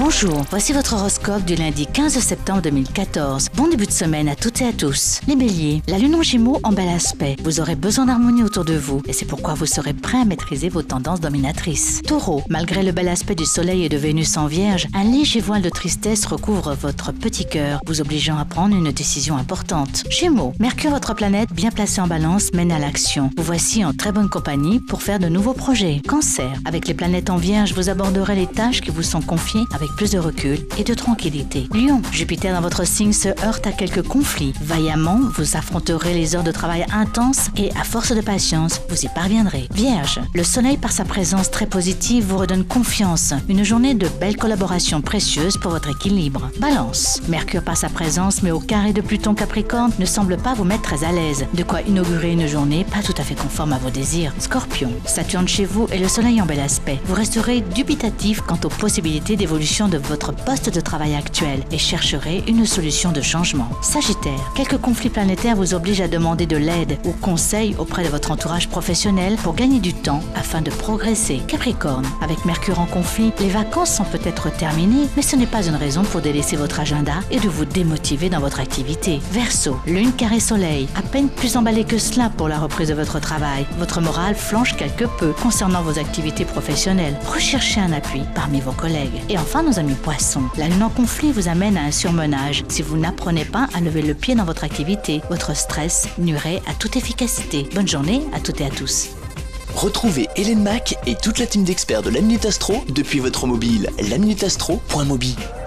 Bonjour, voici votre horoscope du lundi 15 septembre 2014. Bon début de semaine à toutes et à tous. Les béliers, la lune en gémeaux en bel aspect. Vous aurez besoin d'harmonie autour de vous et c'est pourquoi vous serez prêt à maîtriser vos tendances dominatrices. Taureau, malgré le bel aspect du soleil et de Vénus en vierge, un léger voile de tristesse recouvre votre petit cœur, vous obligeant à prendre une décision importante. Gémeaux, Mercure, votre planète bien placée en balance, mène à l'action. Vous voici en très bonne compagnie pour faire de nouveaux projets. Cancer, avec les planètes en vierge, vous aborderez les tâches qui vous sont confiées avec plus de recul et de tranquillité. Lion, Jupiter dans votre signe se heurte à quelques conflits. Vaillamment, vous affronterez les heures de travail intenses et à force de patience, vous y parviendrez. Vierge, le soleil par sa présence très positive vous redonne confiance. Une journée de belles collaborations précieuses pour votre équilibre. Balance, Mercure par sa présence mais au carré de Pluton Capricorne ne semble pas vous mettre très à l'aise. De quoi inaugurer une journée pas tout à fait conforme à vos désirs. Scorpion, Saturne chez vous et le soleil en bel aspect. Vous resterez dubitatif quant aux possibilités d'évolution de votre poste de travail actuel et chercherez une solution de changement. Sagittaire, quelques conflits planétaires vous obligent à demander de l'aide ou conseil auprès de votre entourage professionnel pour gagner du temps afin de progresser. Capricorne, avec Mercure en conflit, les vacances sont peut-être terminées, mais ce n'est pas une raison pour délaisser votre agenda et de vous démotiver dans votre activité. Verseau, lune carré soleil, à peine plus emballé que cela pour la reprise de votre travail. Votre morale flanche quelque peu concernant vos activités professionnelles. Recherchez un appui parmi vos collègues. Et enfin, nos amis poissons, la lune en conflit vous amène à un surmenage. Si vous n'apprenez pas à lever le pied dans votre activité, votre stress nuirait à toute efficacité. Bonne journée à toutes et à tous. Retrouvez Hélène Mac et toute la team d'experts de la Minute Astro depuis votre mobile. laminutastro.mobi.